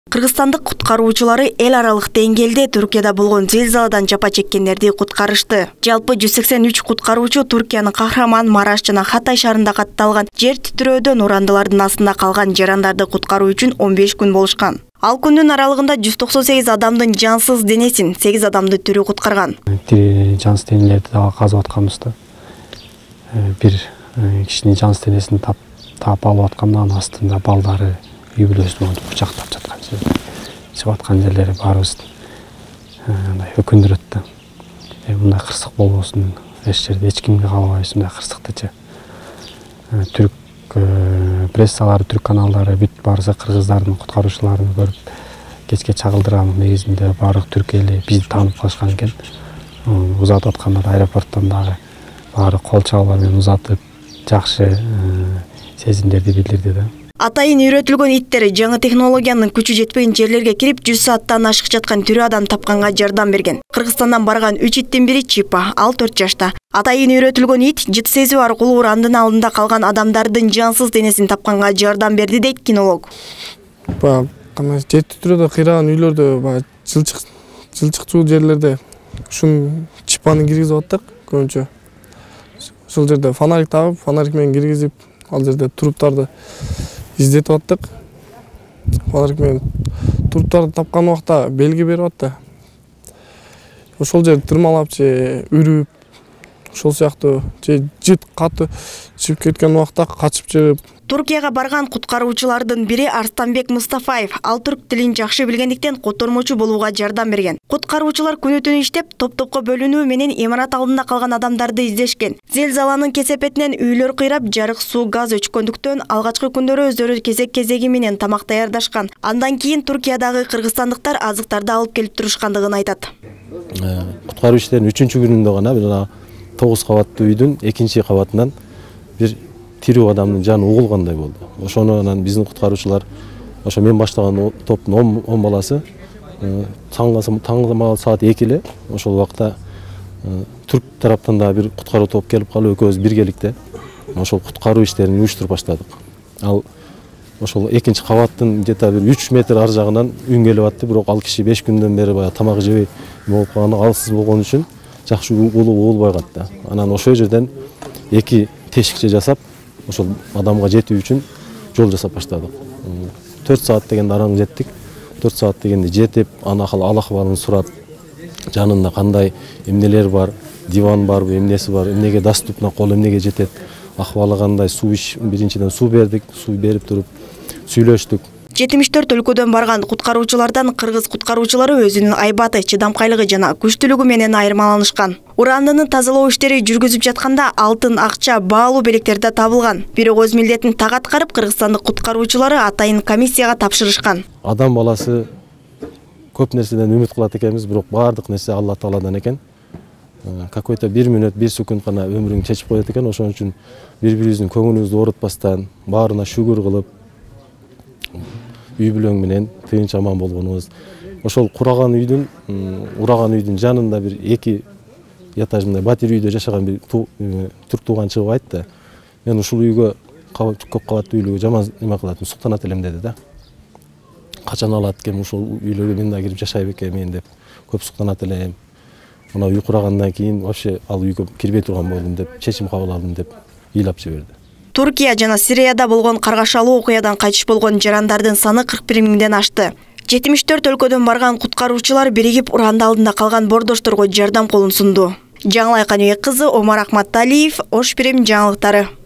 Кыргызстандык куткаруучулары эл аралык деңгээлде Түркияда болгон зилзаладан жапа чеккендерди куткарышты. Жалпы 183 куткаруучу Түркиянын Кахраман, Мараш жана Хатай шаарында катталган жер титирөөдөн урандылардын астында калган жарандарды куткаруу үчүн 15 күн болушкан. Ал күндүн аралыгында 198 адамдын жансыз денесин, 8 адамды тирүү куткарган. Тирүү жансыз денелерди дагы казып атканбызда бир кишинин жансыз денесин таап алып атканда анын астында балдары, үй бүлөсүн кучактап жаткан чыгып аткан жерлери баарыбыз мындай өкүндүрөт да. Мындай кырсык болбосун, эч жерде эч кимге каалабайбыз мындай кырсыктычы. Түрк прессалары, түрк каналдары бүт баарысы кыргыздардын куткаруучуларын көрүп кечке чагылдырган негизинде баардык түрк эли бизди таанып калышкан экен. Узатып атканда аэропорттон дагы баары кол чабуулар менен узатып жакшы сезимдерди билдирди да. Атайын үйрөтүлгөн иттер жаңы технологиянын күчү жетпеген жерлерге кирип 100 сааттан ашык жаткан тирүү адам тапканга жардам берген. Кыргызстандан барган 3 иттин бири Чипа, ал 4 жашта. Атайын үйрөтүлгөн ит жыт сезүү аркылуу урандын алдында калган адамдардын жансыз денесин тапканга жардам берди дейт кинолог. Жер титирөөдө кыйраган үйлөрдө жылчыкчуу жерлерде ушун Чипаны киргизип аттык көбүнчө. Ошол жерде фонарик тагып, фонарик менен киргизип, ал жерде туруптарды издетип аттык. Фонарик менен туруптарды тапкан убакта белги берип атты. Ошол жерди тырмалап же үрүп, ошол сыяктуу же жыт каты чыгып кеткен убакта качып чыгып. Туркияга барган куткаруучулардын бири Арстанбек Мустафаев. Ал түрк тилин жакшы билгендиктен котормочу болууга жардам берген. Куткаруучулар күнү-түнү иштеп, топ-топко бөлүнүү менен имарат алдында калган адамдарды издешкен. Зилзаланын кесепетинен үйлөр кыйрап, жарык, суу, газ өчкөндүктөн алгачкы күндөрү өздөрү кезек-кезеги менен тамак даярдашкан. Андан кийин Туркиядагы кыргызстандыктар азыктарды алып келип турушкандыгын айтат. Куткаруу иштеринин 3-күнүндө гана бир 9 кабаттуу үйдүн 2-кабатынан бир тирүү адамдын жаны угулгандай болду. Ошону анан биздин куткаруучулар, ошо мен баштаган топтун 10 баласы таңга саат 2 эле ошол убакта түрк тараптан да бир куткаруу топ келип калып экөөбүз биргеликте ошол куткаруу иштерин уюштуруп баштадык. Ал ошол 2-кабаттын где-то бир 3 метр ар жагынан үн келип атты, бирок ал киши 5 күндөн бери баягы тамак жебей болуп калган, алсыз болгон үчүн жакшы угулбай калды. Анан ошол жерден 2 тешикче жасап, ошол адамга жетүү үчүн жол жасап баштадык. 4 саат дегенде араң жеттик. 4 саат дегенде жетип, ал акыбалын сурап, жанында кандай эмнелер бар, диван барбы, эмнеси бар, эмнеге доступна кол эмнеге жетет, акыбалы кандай, суу биринчиден суу бердик, суу берип туруп сүйлөштүк. 74 өлкөдөн барган куткаруучулардан кыргыз куткаруучулары өзүнүн айбаты, чыдамкайлыгы жана күчтүүлүгү менен айырмаланышкан. Урандыны тазалоо иштери жүргүзүп жатканда алтын, акча, баалуу белектер да табылган. Бирок өз милдетин так аткарып, кыргызстандык куткаруучулары атайын комиссияга тапшырышкан. Адам баласы көп нерседен үмүт кылат экенбиз, бирок баардык нерсе Алла Тааладан экен. Какой-то 1 мүнөт, 1 секунд гана өмүрүн чечип коет экен. Ошон үчүн бири-бирибиздин көңүлүбүздү оорутпастан, баарына шүгүр кылып, үй бүлөң менен тынч аман болгонубуз. Ошол кураган үйдүн, ураган үйдүн жанында бир 2 этажный батир үйдө жашаган бир түрк тууган чыгып айтты. Мен ушул үйгө көп кабаттуу үйлүгү жаман эме кылат, суктанат элем деди да. Качан алат экен ушул үйлөргө мен да кирип жашай бекемин деп, көп суктанат элем. Мына үй курагандан кийин вообще ал үйгө кирбей турган болдум деп, чечим кабыл алдым деп ыйлап жиберди. Туркия жана Сирияда болгон каргашалуу окуядан кайтыш болгон жарандардын саны 41 миңден ашты. 74 өлкөдөн барган куткаруучулар биригип уранды алдында калган бордошторго жардам колун сунду. Жаңылай Каныбек кызы, Омар Ахматталиев, Ош Пирим жаңылыктары.